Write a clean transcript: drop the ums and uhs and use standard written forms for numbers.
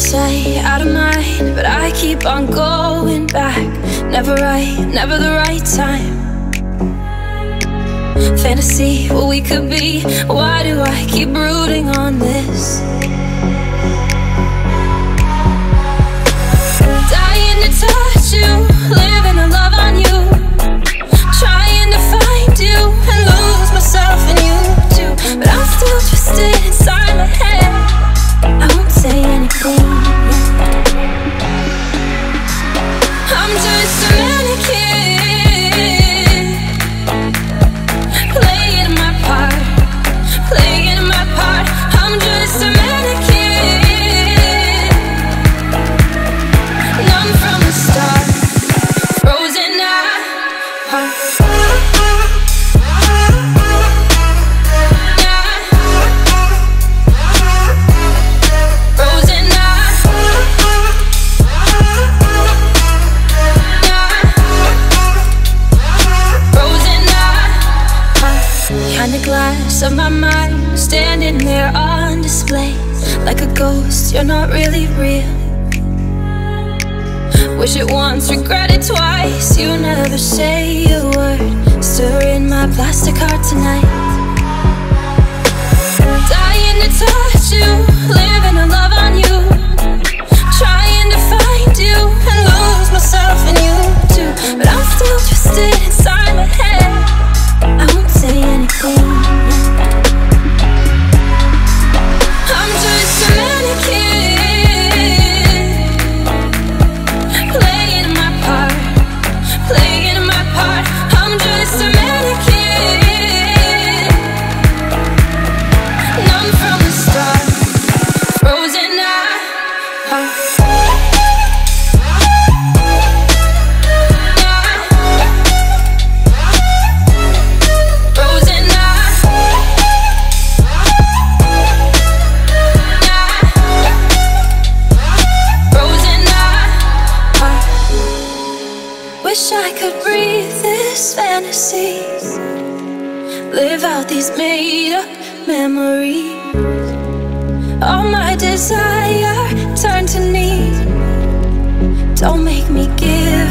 sight, out of mind, but I keep on going back. Never right, never the right time. Fantasy, what we could be. Why do I keep brooding on this? Dying to touch you, living a love on you, trying to find you and lose myself in you too. But I'm still twisted inside my head. I won't say anything. I'm just a mannequin, playing my part, playing my part. I'm just a mannequin, numb from the start, frozen at heart. Glass of my mind, standing there on display, like a ghost, you're not really real. Wish it once, regret it twice. You never say a word. Stir in my plastic heart tonight. Dying to touch you, living a love on you, trying to find you and lose myself in you too. But I'm still twisted inside my head. I won't say anything. I'm just a mannequin, playing my part, playing my part. I'm just a mannequin, numb from the start, frozen at heart. Wish I could breathe this fantasy, live out these made-up memories. All my desire turn to need. Don't make me give